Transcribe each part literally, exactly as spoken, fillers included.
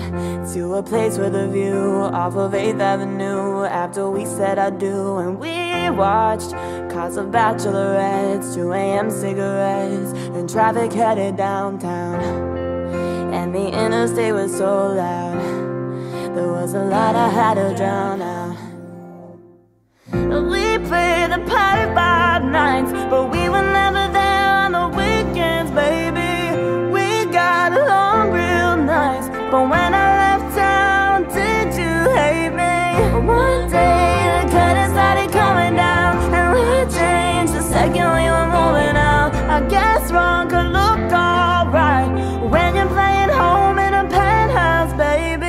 to a place with a view off of eighth Avenue. After we said I do, and we watched cars of bachelorettes, two A M cigarettes, and traffic headed downtown. And the interstate was so loud, there was a lot I had to drown out. We played the pipe by nights, but we were never there on the weekends, baby. We got along real nice, but when I left town, did you hate me? One day the curtain started coming down, and we changed the second we were moving out. I guess wrong could look alright when you're playing home in a penthouse, baby.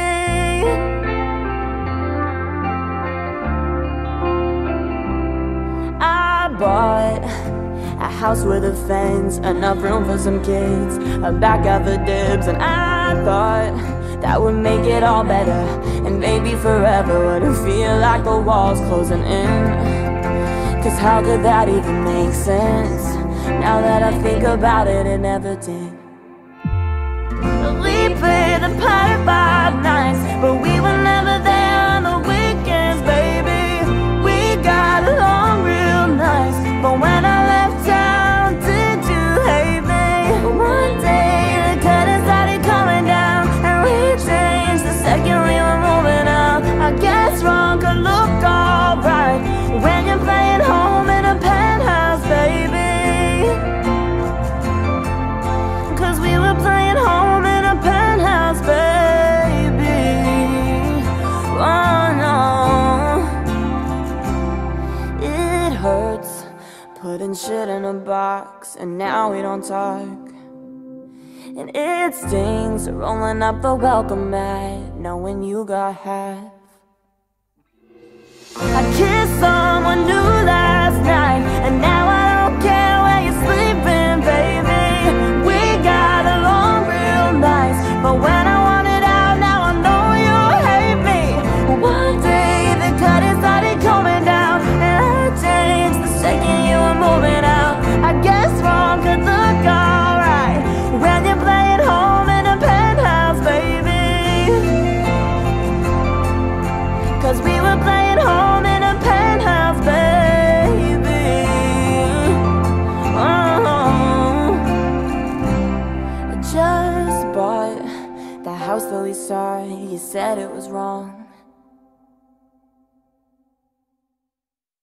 I bought a house with a fence, enough room for some kids, a back out the dibs, and I thought that would make it all better, and maybe forever wouldn't feel like the walls closing in. Cause how could that even make sense? Now that I think about it, it never did. We played the pipe by nights, but we were never there on the weekends, baby. We got along real nice, but when I left town, did you hate me? One day the curtain started coming down, and we changed the second we were moving out. I guess wrong could look alright when you're playing home in a penthouse, baby. Cause we were playing home in a penthouse, baby. Oh no, it hurts putting shit in a box, and now we don't talk. And it stings rolling up the welcome mat, knowing you got half. I kissed someone new that